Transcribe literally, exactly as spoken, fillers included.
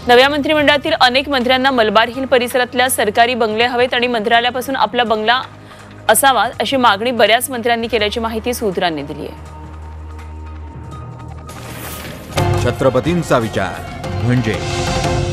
नव्या मंत्रिमंडळातील अनेक मंत्र्यांना मलबार हिल परिसरातल्या सरकारी बंगले हवेत आणि मंत्रालयापासून आपला बंगला असावा अशी मागणी बऱ्याच मंत्र्यांनी केल्याची माहिती सूत्रांनी दिली आहे। छत्रपतींचा विचार म्हणजे